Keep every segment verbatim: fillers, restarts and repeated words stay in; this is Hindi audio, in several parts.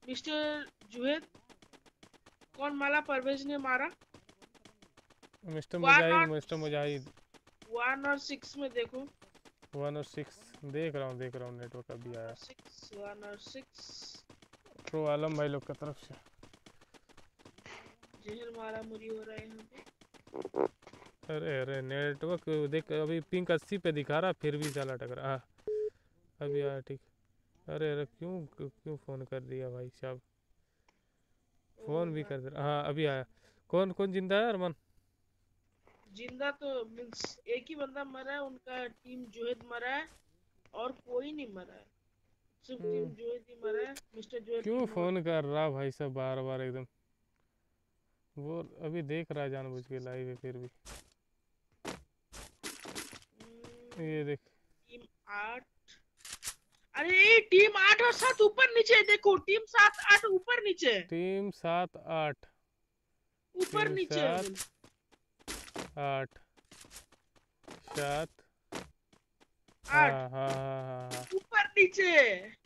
मिस्टर जुहेद, कौन माला? परवेज ने मारा। मिस्टर वन मुजाहिद, और मिस्टर मुजाहिद। वन और सिक्स में देखो। वन और सिक्स देख रहा हूँ, देख रहा हूँ, नेटवर्क अभी वन आया। और सिक्स, वन और सिक्स। प्रो आलम भाई लोग की तरफ से जहर मारा मुरी हो रहा है यहाँ पे। अरे अरे नेटवर्क देख, अभी पिंक अस्सी पे दिखा रहा, फिर भी साला टकरा। हाँ अभी आया ठीक। अरे अरे क्यों क्यों फ़ोन कर दिया भाई साहब, ओ फ़ोन भी भाई, कर दे। हाँ अभी आया। कौन कौन जिंदा है अरमान? जिंदा तो मीन्स एक ही बंदा मरा है, उनका टीम जुहेद मरा है, और कोई नहीं मरा है, सिर्फ टीम हम्म, जुहेद ही मरा है। मिस्टर जुहेद की क्यों मौत। फ़ोन कर रहा भाई साहब बार बार एकदम? वो अभी देख रहा है जानबूझ के लाइव है फिर भी। ये देख। टीम आठ। अरे टीम आठ और सात ऊपर नीचे देखो, टीम सात आठ ऊपर नीचे। टीम सात आठ। ऊपर टीम नीचे सात आठ सात। आठ हाँ हाँ हाँ हाँ हाँ। ऊपर नीचे।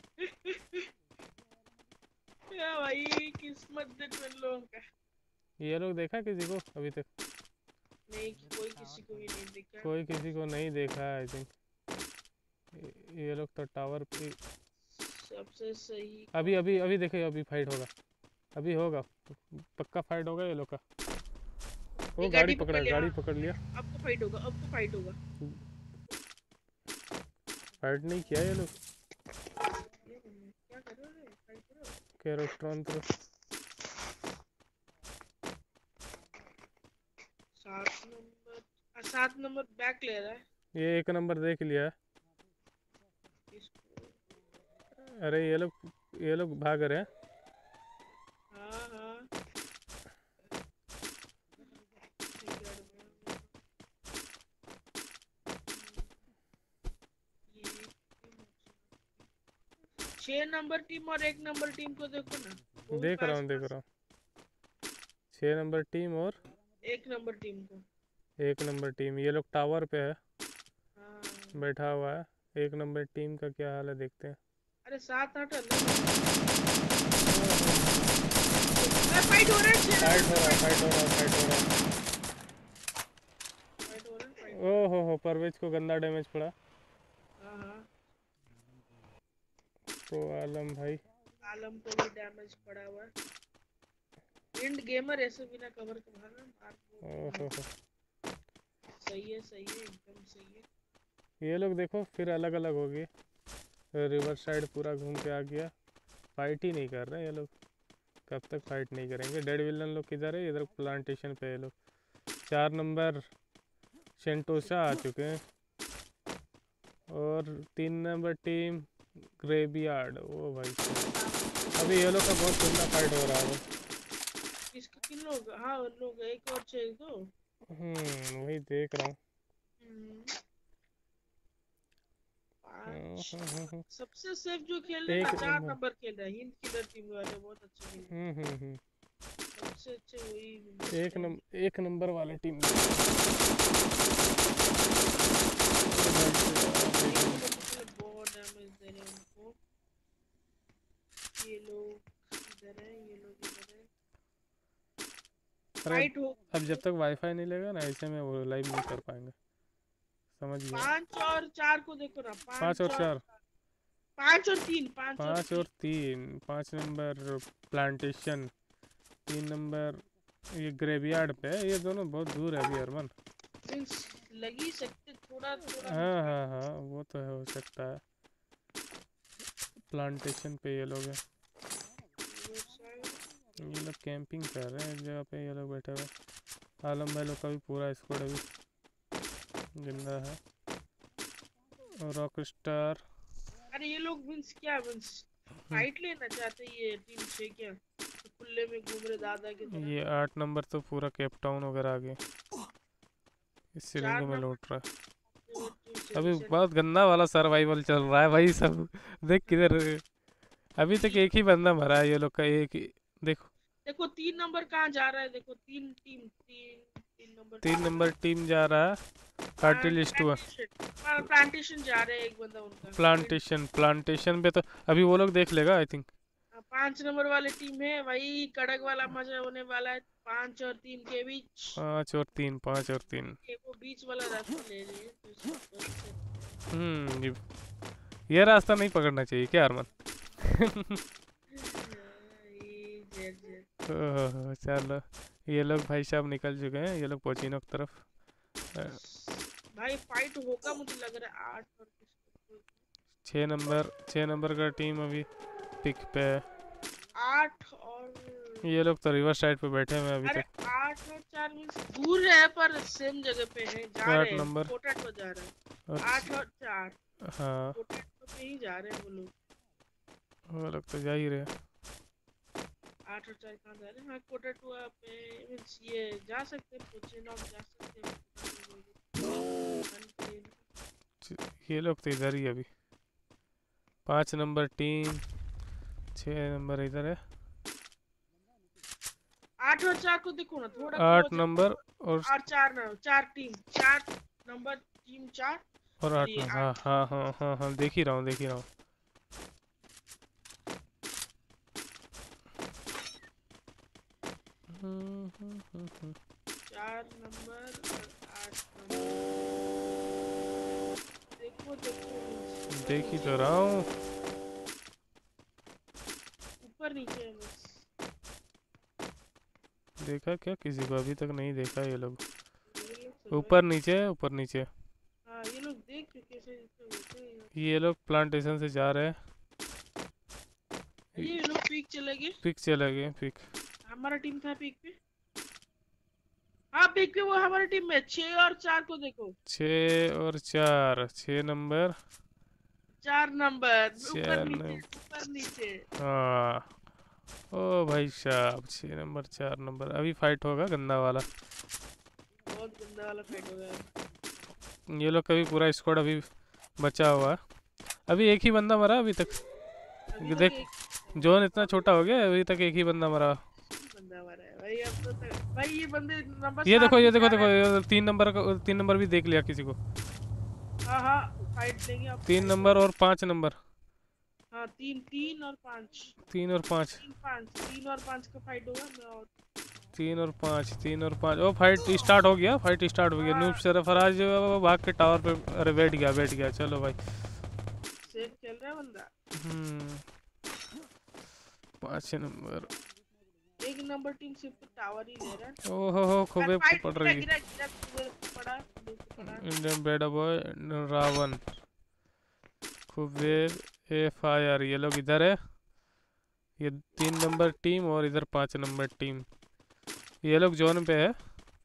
क्या भाई, किस्मत देख इन लोगों का। ये लोग देखा किसी को अभी तक? नहीं, कोई किसी को भी नहीं दिखा। कोई किसी को नहीं देखा आई थिंक। ये लोग तो टावर पे। सबसे सही अभी कौन अभी है? अभी देखिए, अभी फाइट होगा, अभी होगा, पक्का फाइट होगा ये लोग का। ये वो गाड़ी गाड़ी पकड़ पकड़ा, लिया, गाड़ी हाँ। पकड़ लिया। अब तो फाइट होगा, अब तो फाइट होगा। फाइट नहीं किया ये लोग। ये क्या कर रहे हो? फाइट करो। कैरोट्रॉन तो सात नंबर, आ, सात नंबर बैक ले रहा है ये एक नंबर देख लिया है। इसको। अरे ये लोग, ये लोग भाग रहे हैं। हाँ हाँ, सिगरेट में। ये छह नंबर टीम और एक नंबर टीम को देखो ना, वो भी देख रहा पास हूँ देख पास। रहा हूँ। छः नंबर टीम और एक नंबर टीम को। एक नंबर टीम, ये लोग टावर पे है, हाँ। बैठा हुआ है। एक नंबर टीम का क्या हाल है देखते हैं। अरे सात आठ अलग अलग है। अरे फाइट हो रहा है, छह फाइट नंबर हो पे रहा है, फाइट हो फाइट रहा हो है। रहा है, फाइट हो रहा है। फाइट हो रहा है, फाइट हो रहा ओ है। हो हो परवेज को गंदा डैमेज पड़ा। हाँ हाँ। तो आलम भाई। आलम को भी डैमेज पड़ा हुआ है। इंड गेमर ऐसे बिना कवर के भागा मार ओ दो हो भाई। हो। सही है, सही है, एकदम सही है। ये लोग देखो फिर अलग अलग हो गए, रिवर साइड पूरा घूम के आ गया। फाइट ही नहीं कर रहे ये लोग, कब तक फाइट नहीं करेंगे? डेड विलन लोग किधर है? इधर प्लांटेशन पे ये लोग। चार नंबर सेंटोसा आ चुके हैं, और तीन नंबर टीम ग्रेवयार्ड। ओ भाई साहब, अभी ये लोग का बहुत गंदा फाइट हो रहा है। किसके किन लोग? हाँ उन लोग एक और चाहिए तो। हम्म वही देख रहा हूँ। हम्म, हम्म, पाँच। हम्म, हम्म, हम्म। सबसे सेफ जो खेल रहे हैं ना, एक चार नंबर। नंबर खेल रहे हैं, हिंद किलर टीम वाले बहुत अच्छे खेल रहे हैं। हम्म हम्म हम्म। सबसे अच्छे वही एक मिस्टर। नंबर, एक नंबर वाले टीम। एक नंबर टीम वाले बहुत डैमेज दे रहे हैं उनको। ये लोग इधर है, ये लोग इधर है। अरे फाइट हो। अब जब तक वाईफाई नहीं लेगा ना, ऐसे में वो लाइव नहीं कर पाएंगे, समझ गया? पांच और चार को देखो ना, पाँच और पांच और चार। पांच और तीन, पांच और पाँच तीन। और तीन, पाँच नंबर प्लांटेशन, तीन नंबर ये ग्रेवयार्ड पे है। ये दोनों बहुत दूर है अभी अरमान। मीन्स लग ही सकते, थोड़ा थोड़ा हाँ नुकसान। हाँ हाँ वो तो है, हो सकता है। प्लांटेशन पे ये लोग हैं। ये लोग कैंपिंग कर रहे हैं एक जगह पे, ये लोग बैठे हुए। आलम भाई लोग का भी पूरा स्क्वाड अभी जिंदा है। Rock star. अरे ये लोग मीन्स क्या, मीन्स फाइट लेना चाहते हैं ये टीम से क्या? तो खुले में घूम रहे दादा की तरह। ये आठ नंबर तो पूरा केपटाउन वगैरह आ गए, इस चार सिलेंडर में नंबर लूट रहा है। टीम से अभी रिसेंट। बहुत गंदा वाला सर्वाइवल चल रहा है भाई सब। देख किधर, अभी तक तीन, एक ही बंदा मरा है ये लोग का, एक ही। देखो देखो तीन नंबर कहाँ जा रहा है, देखो तीन टीम, तीन तीन नंबर तीन टीम जा नंबर टीम जा रहा है कार्टिलिस्ट हुआ। प्लांटेशन। प्लांटेशन जा रहे हैं एक बंदा उनका। प्लांटेशन, प्लांटेशन पे तो अभी वो लोग देख लेगा आई थिंक। हाँ, पांच नंबर वाली टीम है वही कड़क वाला मजा होने वाला है पांच और तीन के बीच। पाँच और तीन, पाँच और तीन। ये वो बीच वाला रास्ता ले रही है तो इसको बच सकते हम्म ये, ये रास्ता नहीं पकड़ना चाहिए क्या अरमान? हैं। ये जेड जेड ओह, चलो, ये लोग भाई साहब निकल चुके हैं, ये लोग पोचिनो की तरफ। अ, भाई फाइट होगा मुझे लग रहा है आठ और किसको छः नंबर छः नंबर का टीम अभी पिक पे है। आठ और ये लोग तो रिवर साइड पे बैठे हुए हैं अभी अरे तक। आठ और चार मीन्स दूर है पर सेम जगह पे है जा आठ रहे हैं नंबर पोटैटो जा रहा है और आठ और चार हाँ, पोटैटो पे ही जा रहे हैं वो लोग। वो लोग तो जा ही रहे हैं। आठ और चार कहाँ जा रहे हैं हाँ पोटैटो पे मीन्स ये जा सकते हैं पोचिनो जा सकते हैं ये लोग तो इधर ही है अभी। पाँच नंबर टीम, छः नंबर इधर है। आठ और चार को देखो ना थोड़ा आठ क्लोज नंबर और और चार ना चार टीम चार नंबर टीम चार और और आठ ये नंबर, हाँ आठ हाँ हाँ हाँ हाँ, देख ही रहा हूँ देख ही रहा हूँ। हम्म, हम्म, हम्म, हम्म। चार नंबर और आठ नंबर देखो देखो मीन्स ऊपर देख ही नीचे तो रहा हूँ। ऊपर नीचे है बस देखा क्या किसी को? अभी तक नहीं देखा ये लोग। ये लोग सब ऊपर नीचे ऊपर नीचे। हाँ ये लोग देख चुके से इससे होते हैं यार। ये लोग प्लांटेशन से जा रहे हैं। ये लोग पीक चले गए पिक चले गए पिक। हमारा टीम था पीक पे हाँ पीक पे वो हमारी टीम में छह और चार को देखो छः और चार, छः नंबर चार नंबर ऊपर चार नीचे नंबर ऊपर नीचे हाँ। ओ भाई साहब, छः नंबर चार नंबर अभी फाइट होगा गंदा वाला। बहुत गंदा वाला फाइट हो गया ये लोग का भी पूरा स्क्वाड अभी बचा हुआ है। अभी एक ही बंदा मरा अभी तक। अभी तक देख, एक जोन इतना छोटा हो गया अभी तक एक ही बंदा मरा। ही बंदा मारा है भाई अब तो तक, भाई ये बंदे नंबर ये सात देखो ये भी देखो जा देखो, रहे हैं ये तीन नंबर का, तीन नंबर भी देख लिया किसी को। हाँ हाँ फाइट देंगे अब तीन फाइट नंबर होगा और पाँच नंबर। हाँ तीन तीन और पाँच तीन और पाँच। तीन पाँच तीन और पाँच का फाइट होगा मैं और तीन और पाँच, तीन और पाँच। ओ फाइट स्टार्ट हो गया, फाइट स्टार्ट हो गया। हाँ नूब सरफराज भाग के टावर पे, अरे बैठ गया बैठ गया। चलो भाई। सेफ खेल रहा है बंदा हम्म पाँच नंबर। एक नंबर टीम सिर्फ टावर ही ले रहा है ओहो हो, यार खूबे फाइट पड़ गिरा रही है। गिरा गिरा गिरा पड़ा गिरा पड़ा Indian bad boy Ravan, Kuber, a fire. ये लोग इधर है, ये तीन नंबर टीम और इधर पाँच नंबर टीम। ये लोग जोन पे है।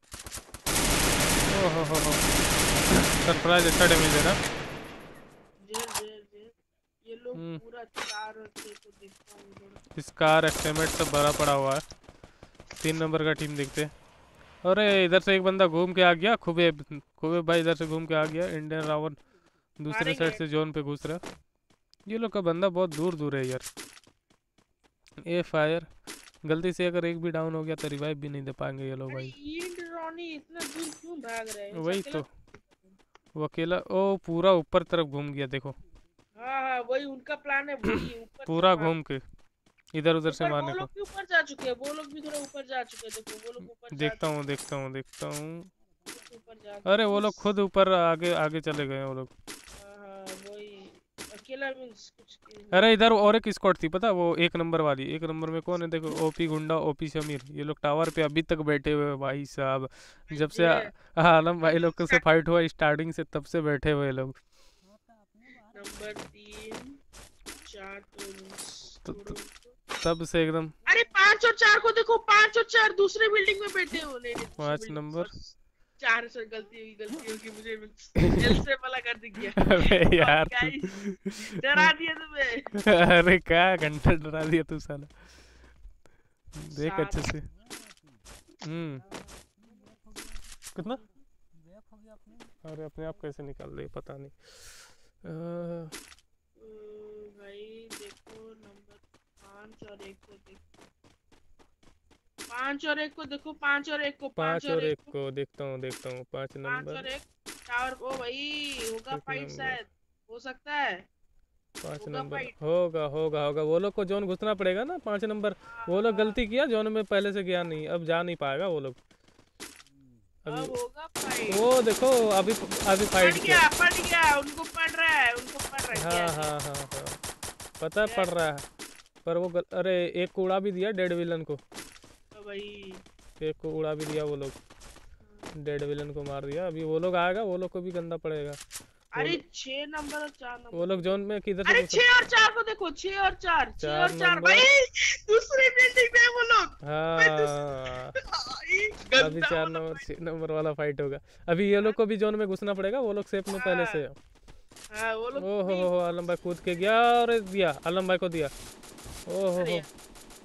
ओहो हो हो, सरप्राइज अच्छा डैमेज है ना। जेल जेल जेल ये लोग हम्म पूरा चार और छह को देखता हूँ इधर स्कार एक्सटेमेट सब भरा पड़ा हुआ है। तीन नंबर का टीम देखते हैं। अरे इधर से एक बंदा घूम के आ गया, खूबे खूबे भाई इधर से घूम के आ गया। इंडियन रावण दूसरे साइड मारेंगे से जोन पे घुस रहा है। ये लोग का बंदा बहुत दूर दूर है यार। ए फायर, गलती से अगर एक भी डाउन हो गया तो रिवाइव भी नहीं दे पाएंगे ये लोग अरे भाई। ये रॉनी इतना दूर क्यों भाग रहा है वही अकेला तो, वो अकेला ओ पूरा ऊपर तरफ घूम गया देखो। हाँ हाँ वही उनका प्लान है वही ऊपर से पूरा मार घूम के इधर उधर से ऊपर वो मारने को। लोग भी ऊपर जा चुके हैं वो लोग भी थोड़ा ऊपर जा चुके हैं देखो वो लोग ऊपर जा देखता चुके हूँ देखता हूँ देखता हूँ। हैं ऊपर जा अरे चुके वो हैं लोग खुद ऊपर आगे आगे चले गए वो लोग। हाँ हाँ वही अकेला मीन्स कुछ अरे इधर और एक स्क्वाड थी पता, वो एक नंबर वाली। एक नंबर में कौन है देखो, ओपी गुंडा, ओपी समीर। ये लोग टावर पे अभी तक बैठे हुए हैं भाई साहब। जब से ये आ- आलम भाई लोग से फाइट हुआ स्टार्टिंग से, तब से बैठे हुए लोग। नंबर तीन चार तो means तो, छोड़ो तो, उसको। तब से एकदम। अरे पाँच और चार को देखो पाँच और चार दूसरे बिल्डिंग में बैठे हो नहीं नहीं दूसरी पाँच बिल्डिंग नंबर। चार से गलती होगी गलती होगी मुझे जल्द से भला कर दी गया अबे यार तू। गाइस डरा दिया तुम्हें अरे क्या घंटा डरा दिया तू साला। देख सात अच्छे से। हम्म कितना? अरे अपने आप कैसे निकाल दे पता नहीं। अ, ओ, भाई देखो नंबर पाँच और एक को देखो पाँच और एक को देखो पाँच और एक को पाँच और एक को देखता हूँ देखता हूँ। पाँच पाँच और नंबर एक टावर ओ भाई होगा एक फाइट नंबर। शायद हो सकता है पाँच होगा नंबर फाइट। होगा होगा होगा वो लोग को जोन घुसना पड़ेगा ना पाँच नंबर। वो लोग गलती किया जोन में पहले से गया नहीं, अब जा नहीं पाएगा वो लोग अभी। अब होगा फाइट। वो देखो अभी अभी पड़ फाइट किया। गया पड़ गया, उनको पड़ रहा है, उनको पड़ रहा है। हाँ गया हाँ हाँ हाँ पता है गया पड़ रहा है, पर वो गल... अरे एक को उड़ा भी दिया डेड विलन को, तो भाई। एक को उड़ा भी दिया वो लोग, डेड विलन को मार दिया। अभी वो लोग आएगा, वो लोग को भी गंदा पड़ेगा। वो अरे लो, छह नंबर और चार नंबर, वो लोग जोन में किधर से अरे घुस छह और चार को देखो, छह और चार, छह चार और चार नंबर। भाई दूसरी बिल्डिंग में है वो लोग। भाई हाँ दूसरी अभी गंदा चार वाला नंबर fight। छह नंबर वाला फाइट होगा। अभी ये लोग को भी जोन में घुसना पड़ेगा, वो लोग सेफ में पहले से है। हाँ वो लोग ओहो नहीं। हो हो आलम भाई कूद के गया और दिया, आलम भाई को दिया। ओहो अरे हो यार,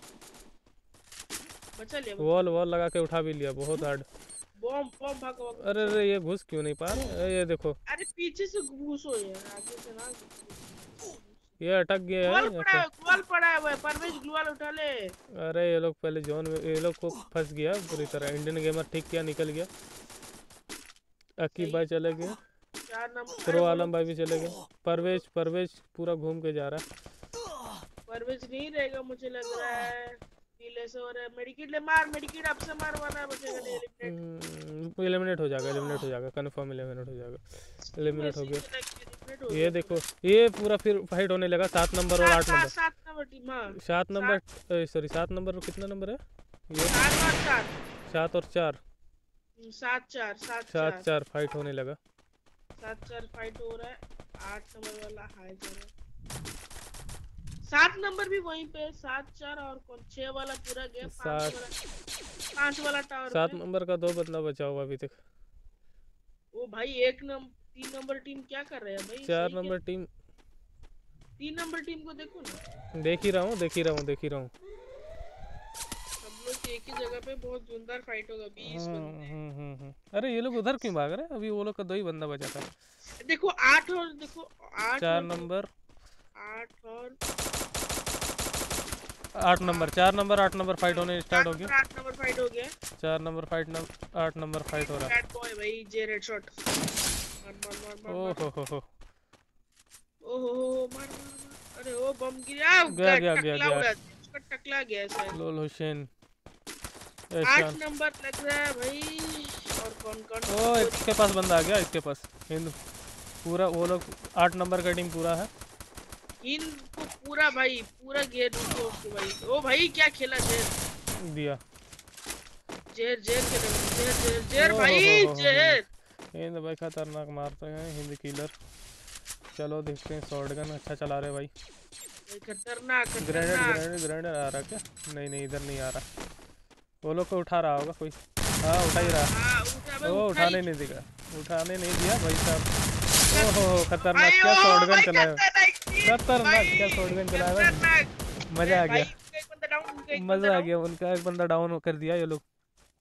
बचा लिया वॉल वॉल लगा के उठा भी लिया, बहुत हार्ड। बॉम्ब बॉम्ब भागो। अरे अरे ये घुस क्यों नहीं पा रहे, ये देखो अरे पीछे से घुसो यार, आगे से ना घुसो। ये अटक गया है ग्लोवाल यहाँ पड़ा पे। है, ग्लोवाल पड़ा है वो, परवेज ग्लोवाल उठा ले। अरे ये लोग पहले जोन में, ये लोग को फंस गया पूरी तरह। इंडियन गेमर ठीक किया, निकल गया। अकीब भाई चले गए, चार नंबर प्रो आलम भाई भी चले गए। परवेज परवेज पूरा घूम के जा रहा है। परवेज नहीं रहेगा मुझे लग रहा है। नीले से हो रहा है, मेडिकेट ले मार, मेडिकेट अब से मार वाला बचेगा नहीं। एलिमिनेट एलिमिनेट हो जाएगा, एलिमिनेट हो जाएगा, कंफर्म एलिमिनेट हो जाएगा। एलिमिनेट हो गया। एलिमिनेट हो ये गया। देखो ये पूरा फिर फाइट होने लगा, सात नंबर और आठ सात नंबर। सात नंबर टीम। हाँ सात नंबर सॉरी सात नंबर कितना नंबर है ये? सात और चार, सात और चार, सात चार, सात सात चार, चार फाइट होने लगा। सात चार फाइट हो रहा है। आठ नंबर वाला हाई कर रहा है, सात नंबर भी वहीं पे, सात चार और कौन, छह वाला पूरा गया, पांच सात- वाला पांच वाला टावर सात पे। नंबर का दो बंदा बचा हुआ अभी तक। ओ भाई एक नंबर तीन नंबर टीम क्या कर रहे हैं भाई? चार सही नंबर टीम क्या? तीन नंबर टीम को देखो ना, देख ही रहा हूँ देख ही रहा हूँ देख ही रहा हूँ। सब लोग एक ही जगह पे बहुत जोरदार फाइट होगा। बीस हम्म, बंदे। हम्म, हम्म, हम्म। अरे ये लोग उधर क्यों भाग रहे हैं? अभी वो लोग का दो ही बंदा बचा था। देखो आठ और देखो आठ चार और नंबर आठ और आठ नंबर चार नंबर आठ नंबर फाइट होने स्टार्ट हो गया। आठ नंबर फाइट हो गया। चार नंबर फाइट नंबर आठ नंबर फाइट हो रहा है। बैड बॉय भाई, जे रेड शॉट मार मार मार मार ओ मार। हो हो हो ओहो हो मार मार मार। अरे ओ बम गिरा, गया गया गया टकला गया उड़ा, उसका टकला गया शायद। लोल हुसैन आठ एहसान। नंबर लग रहा है भाई। और कौन कौन? ओ इसके पास बंदा आ गया, इसके पास हिंद पूरा। वो लोग आठ नंबर का टीम पूरा है। इनको पूरा भाई पूरा घेर दो उसको भाई। ओ भाई क्या खेला जेर, दिया जेर जेर खेला, जेर जेर जेर ओ हो भाई हो हो हो। जेर। हिंद भाई खतरनाक मारते हैं, हिंद किलर। चलो देखते हैं, शॉटगन अच्छा चला रहे भाई। भाई खतरनाक ग्रेनेड खतरनाक। ग्रेनेड ग्रेनेड आ रहा क्या? नहीं नहीं इधर नहीं आ रहा। वो लोग को उठा रहा होगा कोई। हाँ उठा ही रहा। हाँ उठा भाई, ओ उठा उठाने ही। नहीं दिया, उठाने नहीं दिया भाई साहब। ओहो हो खतरनाक भाई, क्या ओ शॉटगन भाई, चलाया, खतरनाक चीज, खतरनाक भाई, क्या शॉटगन चलाया भाई। खतरनाक। मजा आ भाई, गया, उनका एक बंदा डाउन, उनका एक बंदा मजा आ डाउन। गया। उनका एक बंदा डाउन कर दिया ये लोग।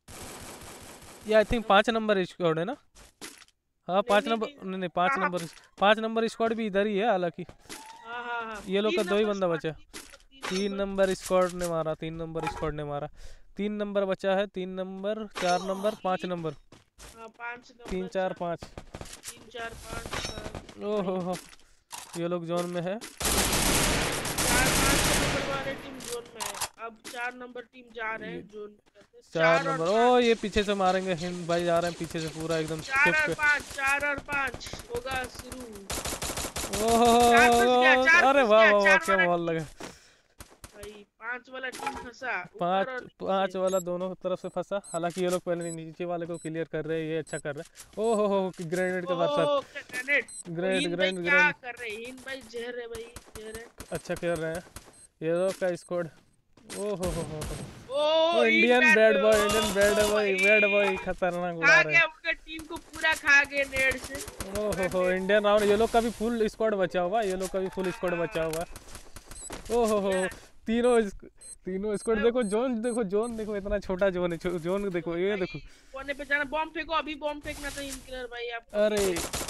ये आई थिंक पाँच नंबर स्क्वाड है ना? हाँ पाँच नहीं, नंबर नहीं, नहीं नहीं पाँच हाँ, नंबर पाँच नंबर स्क्वाड भी इधर ही है हालांकि। हाँ हाँ हाँ। ये लोग का तीन दो ही नंबर बंदा स्क्वाड, बचा। तीन तीन नंबर। नंबर स्क्वाड ने मारा, तीन नंबर स्क्वाड ने मारा। तीन नंबर बचा है, तीन नंबर चार नंबर पाँच नंबर, हाँ पाँच नंबर। तीन चार पाँच। तीन चार पाँच। हाँ, ओहो हो ये लोग जोन में है। चार पाँच नंबर वाले टीम जोन में है। अब चार नंबर टीम जा रहे हैं जोन में। चार चार और नंबर ओ ये पीछे से मारेंगे, हिंद भाई जा रहे हैं पीछे से पूरा एकदम चार छुप और के। पाँच, चार और पाँच होगा शुरू। ओहो चार फंस गया, चार अरे फंस वाह गया, वाह वाह चार क्या वाला बॉल लगा। भाई पांच वाला टीम फंसा ऊपर पाँच और नीचे। पाँच वाला दोनों तरफ से फंसा। हालांकि ये लोग पहले नीचे वाले को क्लियर कर रहे हैं, ये अच्छा कर रहे हैं। ओहो हो ग्रेनेड के साथ साथ ओह, ग्रेनेड। ग्रेनेड हिंद भाई ग्रेनेड क्या ग्रेनेड कर रहे हैं? हिंद भाई जहर है भाई, जहर है। अच्छा कर रहे हैं ये लोग का स्क्वाड। ओहो हो हो हो ओह, ओ Indian Hind bad bad boy, Indian bad ओह, बॉय, बैड बॉय खतरनाक उड़ा खा रहे गया हैं। उनका टीम को, पूरा खा गए नेड से। ओहो हो इंडियन राउंड। ये लोग का भी फुल स्क्वाड बचा हुआ, ये लोग का भी फुल स्क्वाड बचा हुआ। ओहो हो तीनों इस- तीनों स्क्वाड देखो। जोन देखो, जोन देखो, इतना छोटा जोन है। जो- जोन देखो, ये देखो। कोने पे जाना, बॉम्ब फेंको, अभी बॉम्ब फेंकना था हिंद किलर भाई आप। अरे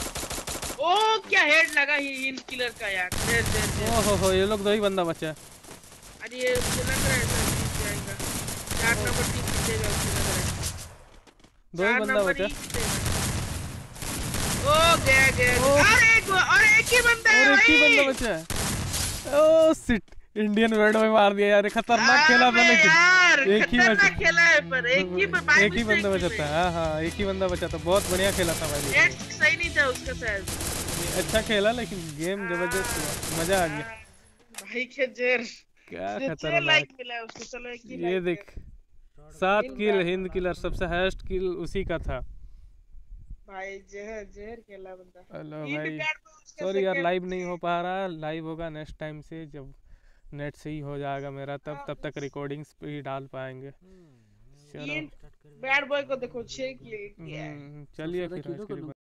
ओ क्या हेड लगा ही हिंद किलर का यार। जहर जहर जहर। ओहो हो ये लोग दो ही बंदा बचा है। अरे ये मुझे लग रहा है ऐसा जीत जाएगा। चार नंबर टीम जीतेगा मुझे लग रहा है। दो ही चार बंदा नंबर बचा। ही जीतेगा। ओ गया गया गया। ओ। अरे एक और एक ही बंदा है और एक ही भाई। बंदा बचा है। ओ सिट, इंडियन वर्ड में मार दिया यार, खतरनाक खेला था अबे लेकिन यार एक ही खतरनाक बच खेला है पर एक ही पर बाय एक ही बंदा बचा था। हाँ हाँ एक ही बंदा बचा था, बहुत बढ़िया खेला था भाई नेट लेकिन सही नहीं था उसका शायद। ये अच्छा खेला, लेकिन गेम जबरदस्त हुआ, मजा आ गया। हाँ, भाई के जेर क्या छह खतरनाक। लाइक मिला है उसको, चलो एक ही ये लाइक देख, है। सात तीन किल बार हिंद किलर, सबसे हाईएस्ट किल उसी का था। भाई जहर जहर खेला बंदा। हेलो ये भी भाई, बैट बॉय उसका सॉरी यार लाइव नहीं हो सेकंड। पा रहा, लाइव होगा नेक्स्ट टाइम से, जब नेट सही हो जाएगा मेरा, तब तब तक रिकॉर्डिंग्स पे ही डाल पाएंगे। चलो तीन बैट बॉय को देखो छह किल किया है। हम्म, चलिए फिर आज के लिए।